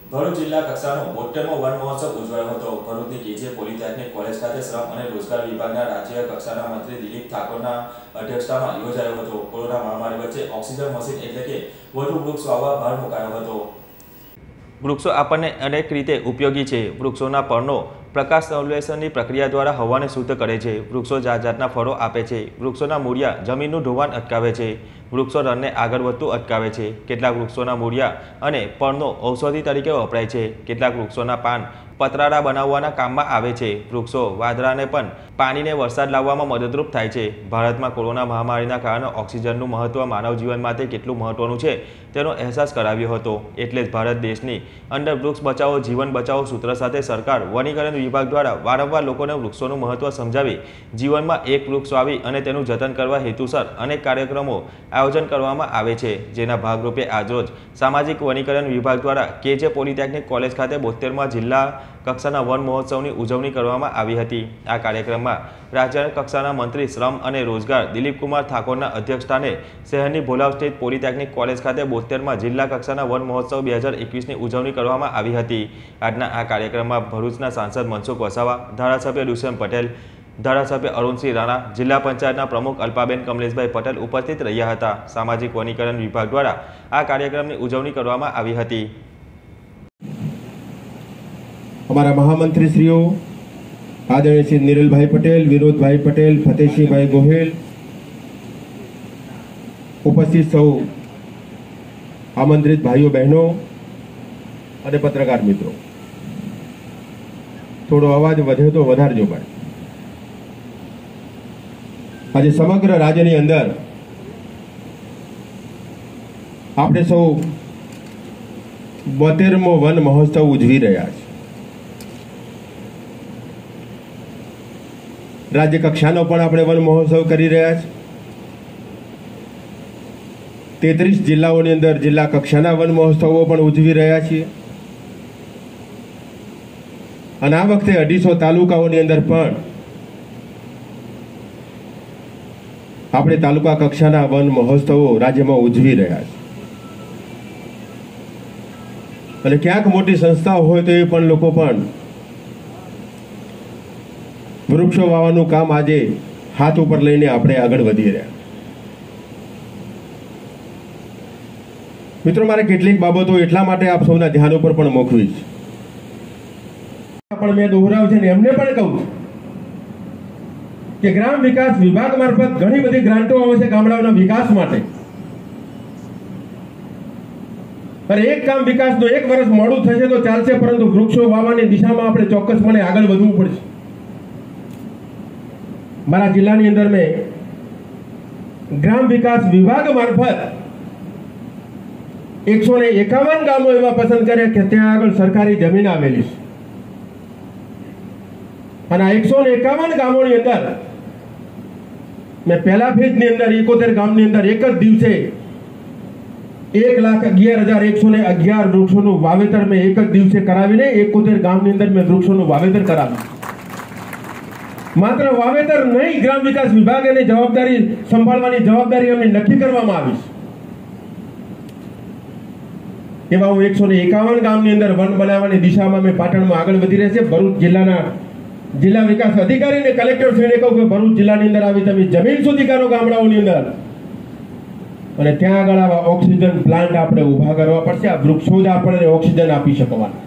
ભરૂચ જિલ્લા કક્ષાનો 72મો વન મહોત્સવ ઉજવાયો હતો। ભરૂચની કેજે પોલિટેકનિક કોલેજ ખાતે શ્રમ અને રોજગાર વિભાગના રાજ્ય કક્ષાના મંત્રી દિલીપ ઠાકોરના અધ્યક્ષતામાં યોજાયો હતો। કોરોના મહામારી વચ્ચે ઓક્સિજન મશીન એટલે કે વધુ વૃક્ષ વાવવા ભાર મૂકાયો હતો। વૃક્ષો આપણને અનેક રીતે ઉપયોગી છે। વૃક્ષોના પર્ણો પ્રકાશ સંશ્લેષણની પ્રક્રિયા દ્વારા હવાને શુદ્ધ કરે છે। વૃક્ષો જાત જાતના ફળો આપે છે। વૃક્ષોના મૂળિયા જમીનનું ધોવાણ અટકાવે છે। વૃક્ષો રણને આગળ વધતું અટકાવે છે। કેટલાક વૃક્ષોના મૂળિયા અને પર્ણો ઔષધિ તરીકે વપરાય છે। કેટલાક વૃક્ષોના પાન પતરાળા બનાવવાના કામમાં આવે છે। વૃક્ષો વાદળાને પણ પાણીને વરસાદ લાવવામાં મદદરૂપ થાય છે। ભારતમાં કોરોના મહામારીના કારણે ઓક્સિજનનું મહત્વ માનવ જીવન માટે કેટલું મહત્વનું છે તેનો અહેસાસ કરાવ્યો હતો। એટલે જ ભારત દેશની અંદર વૃક્ષ બચાવો જીવન બચાવો સૂત્ર સાથે સરકાર વનીકરણ વિભાગ દ્વારા વારંવાર લોકોને વૃક્ષોનું મહત્વ સમજાવી જીવનમાં એક વૃક્ષ વાવી અને તેનું જતન કરવા હેતુસર અનેક કાર્યક્રમો આયોજન કરવામાં આવે છે। જેના ભાગરૂપે આજરોજ સામાજિક વનીકરણ વિભાગ દ્વારા કેજે પોલિટેકનિક કોલેજ ખાતે 72મા જિલ્લા કક્ષાના વન મહોત્સવની ઉજવણી કરવામાં આવી હતી। આ કાર્યક્રમમાં રાજ્ય કક્ષાના મંત્રી શ્રમ અને રોજગાર દિલીપકુમાર ઠાકોરના અધ્યક્ષસ્થાને શહેરની ભોલાવ સ્થિત પોલિટેકનિક કોલેજ ખાતે 72મા જિલ્લા કક્ષાના વન મહોત્સવ 2021ની ઉજવણી કરવામાં આવી હતી। આજના આ કાર્યક્રમમાં ભરૂચના સાંસદ મનસુખ વસાવા, ધારાસભ્ય દુષ્યંત પટેલ, ધારાસભ્ય અરુણસિંહ રાણા, જિલ્લા પંચાયતના પ્રમુખ અલ્પાબેન કમલેશભાઈ પટેલ ઉપસ્થિત રહ્યા હતા। સામાજિક વનીકરણ વિભાગ દ્વારા આ કાર્યક્રમની ઉજવણી કરવામાં આવી હતી। हमारा महामंत्री श्रीओ आदरणीय श्री निरल भाई पटेल, विनोद भाई पटेल, फतेहसिंह भाई गोहेल, उपस्थित सौ आमंत्रित भाईओ बहनों और पत्रकार मित्रों, थोड़ो अवाज वधे तो वधारजो भाई। आज समग्र राज्य अंदर आपणे सौ 72मो वन महोत्सव उजवी रह्या छे। राज्य कक्षानो पण आपणे वन महोत्सव करी रह्या छे। 33 जिल्लाओनी अंदर जिल्ला कक्षाना वन महोत्सवो पण उजवी रह्या छीए अने आ वखते 250 तालुकाओनी अंदर पण आपणे तालुका कक्षाना वन महोत्सवो राज्यमां उजवी रह्या छे। अने क्यांक मोटी संस्थाओ होय तो ए पण लोको पण वृक्षो वावानुं काम आजे हाथ उपर लईने आपणे आगळ वधी रह्या। मित्रों, मारे केटलीक बाबतो एटला माटे आप सौना ध्यान उपर पण मोकवी छे। पण मैं दोहराव छे ने एमने पण कहूं के ग्राम विकास विभाग मार्फत घणी बधी ग्रांटो आवे छे गामडाओना विकास माटे, पर एक काम विकासनो 1 वर्ष मोडું થશે તો ચાલશે, પરંતુ વૃક્ષો વાવવાની દિશામાં આપણે ચોક્કસપણે આગળ વધવું પડશે। मारा जिल्लानी अंदर में ग्राम विकास विभाग मार्फत 151 गामों एवा पसंद कर्या के त्यां आगळ सरकारी जमीन आवेली छे अने 151 गामोनी अंदर मैं पहला फेजनी अंदर 71 गामनी अंदर एक ज दिवसे 1,11,111 वृक्षोनुं वावेतर में एक ज दिवसे करावीने 71 गामनी अंदर में वृक्षोनुं वावेतर कराव्युं। मात्र वावेतर नहीं, ग्राम विकास विभाग ने जवाबदारी संभाळवानी जवाबदारी अमे नक्की करवामां आवी छे। एवा 151 गामनी अंदर वन बनावવાની દિશામાં મે પાટણમાં આગળ વધી રહ્યા છે। ભરૂચ જિલ્લાના જિલ્લા વિકાસ અધિકારી ને કલેક્ટર શ્રીને કહું કે ભરૂચ જિલ્લાની અંદર આવી તમે જમીન સુધી કરો ગામડાઓની અંદર અને ત્યાં આગળ આવા ઓક્સિજન પ્લાન્ટ આપણે ઊભા કરવા પડશે। આ વૃક્ષો જ આપણને ઓક્સિજન આપી શકવાના।